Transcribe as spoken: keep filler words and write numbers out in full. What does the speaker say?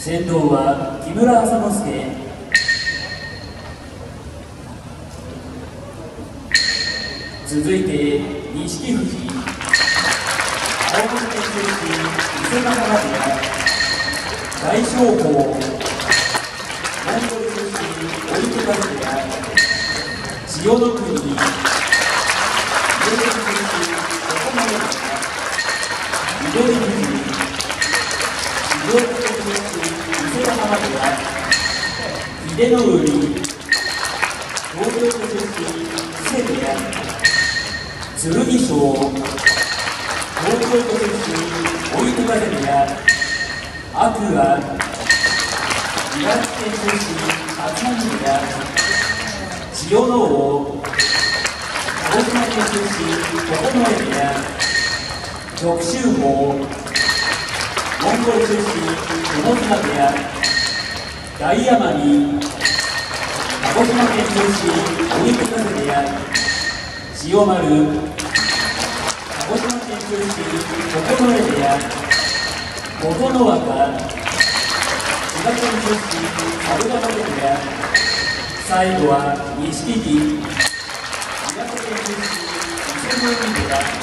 先頭は木村朝之助。続いて錦富士、青森県出身、伊勢ヶ濱部屋。大翔鵬、モンゴル出身、追手風部屋。千代の国、三重県出身、ここまで部屋。緑富士、静岡県出身、伊勢ヶ濱部屋。秀ノ浦、東京都出身、伊勢部屋。剣翔、東京都出身、追手風部屋。天空海、茨城県出身、八幡部屋。千代ノ皇、鹿児島県出身、九重部屋。旭秀鵬、モンゴル出身、友綱部屋。大奄美、鹿児島県出身、追手風部屋。千代丸、鹿児島県出身、九重部屋。琴ノ若、千葉県出身、佐渡ヶ嶽部屋。最後は錦木、岩手県出身、伊勢ノ海部屋。